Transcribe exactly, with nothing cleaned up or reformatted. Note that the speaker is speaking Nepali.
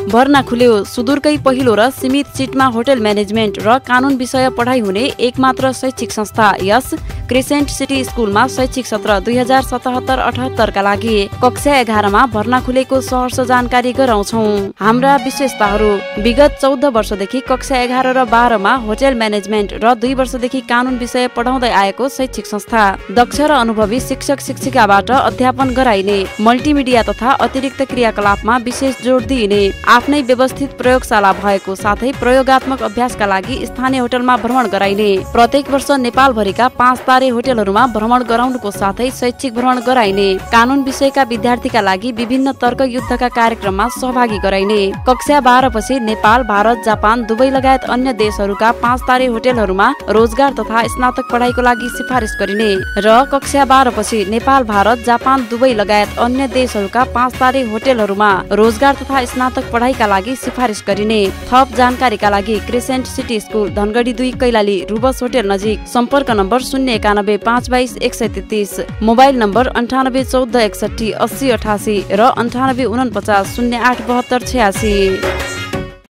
भर्ना खुल्यो। सुदूरकै पहिलो र सीमित सिटमा होटल म्यानेजमेन्ट र कानुन विषय पढाइ हुने एकमात्र शैक्षिक संस्था यस क्रिसेन्ट सिटी स्कुलमा शैक्षिक सत्र दुई हजार सतहत्तर अठहत्तरका लागि कक्षा एघारमा भर्ना खुलेको सहर्ष जानकारी गराउँछौँ। हाम्रा विशेषताहरू: विगत चौध वर्षदेखि कक्षा एघार र बाह्रमा होटल म्यानेजमेन्ट र दुई वर्षदेखि कानुन विषय पढाउँदै आएको शैक्षिक संस्था। दक्ष र अनुभवी शिक्षक शिक्षिकाबाट अध्यापन गराइने। मल्टिमिडिया तथा अतिरिक्त क्रियाकलापमा विशेष जोड दिइने। आफ्नै व्यवस्थित प्रयोगशाला भएको साथै प्रयोगात्मक अभ्यासका लागि स्थानीय होटलमा भ्रमण गराइने। प्रत्येक वर्ष नेपालभरिका पाँच तारे होटलहरूमा भ्रमण गराउनुको साथै शैक्षिक भ्रमण गराइने। कानुन विषयका विद्यार्थीका लागि विभिन्न तर्क युद्धका कार्यक्रममा सहभागी गराइने। कक्षा बाह्र पछि नेपाल, भारत, जापान, दुबई लगायत अन्य देशहरूका पाँच तारे होटलहरूमा रोजगार तथा स्नातक पढाइको लागि सिफारिस गरिने र कक्षा बाह्र पछि नेपाल, भारत, जापान, दुबई लगायत अन्य देशहरूका पाँच तारे होटलहरूमा रोजगार तथा स्नातक पढाइका लागि सिफारिस गरिने। थप जानकारीका लागि क्रिसेन्ट सिटी स्कुल, धनगढी दुई, कैलाली, रुबस होटल नजिक। सम्पर्क नम्बर शून्य एकानब्बे पाँच बाइस एक सय तेत्तिस। मोबाइल नम्बर अन्ठानब्बे चौध एकसठी अस्सी अठासी र अन्ठानब्बे उनपचास शून्य आठ बहत्तर छयासी।